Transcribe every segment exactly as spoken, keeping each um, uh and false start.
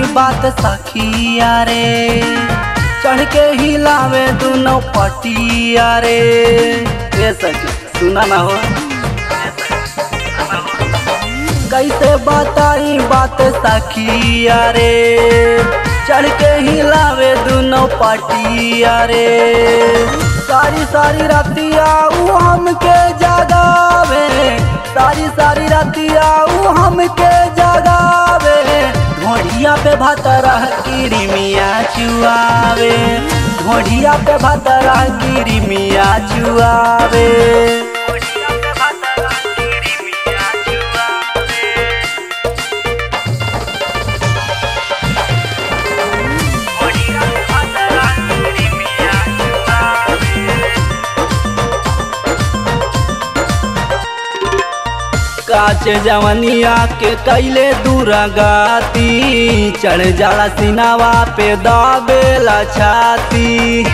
बात सखिया रे, चढ़ के हिलावे दोनों पटिया रे। ये सखी सुना ना हो, कैसे बताई बात सखिया रे, चढ़ के हिलावे दोनों पटिया रे। सारी सारी रातिया ऊ हमके जगावे, सारी सारी रातिया ऊ हमके जगावे। ढोढ़िया पे भतरा गिरी मिया चुआवे, ढोढ़िया पे भतरा गिरी मिया चुआवे। काच जवनिया के कैले दुरागाती, चढ़ जाला सिनावा पे दाबेला छाती।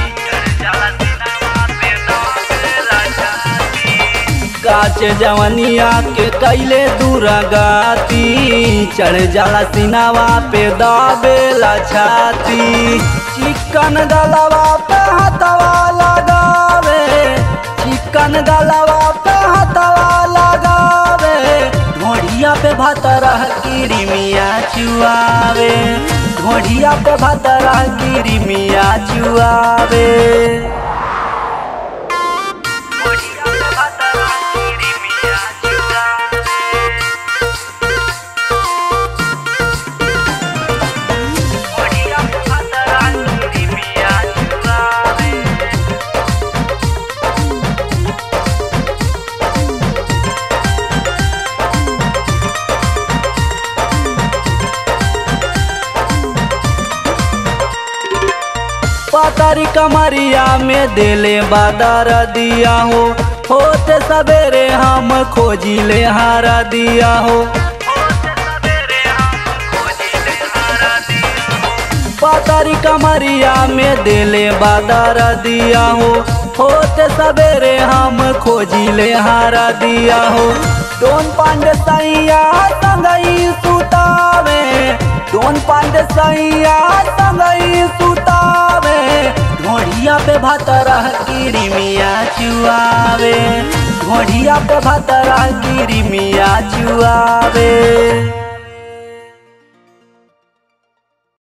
काच जवनिया के कैले दुरागाती, चढ़ जाला सिनावा पे दाबेला छाती। चिकन गलवा पे हथवा लगावे, चिकन गलवा पे हथवा लगावे। ढोढ़िया पे भतरा गिरी मिया चुआवे, ढोढ़िया पे भतरा गिरी मिया चुआवे। पातारी कमरिया में देले बादर दिया हो, होते सवेरे हम खोजिले हारा दिया हो। पातारी कमरिया में देले बादर दिया हो, होते सवेरे हम खोजिले हारा दिया हो। दोन पांडे सैया संगई सुतावे, दोन पांडे सैया संगई सुतावे। ढोढ़िया पे भतरा गिरी मिया चुआवे, ढोढ़िया पे भतरा गिरी मिया चुआवे।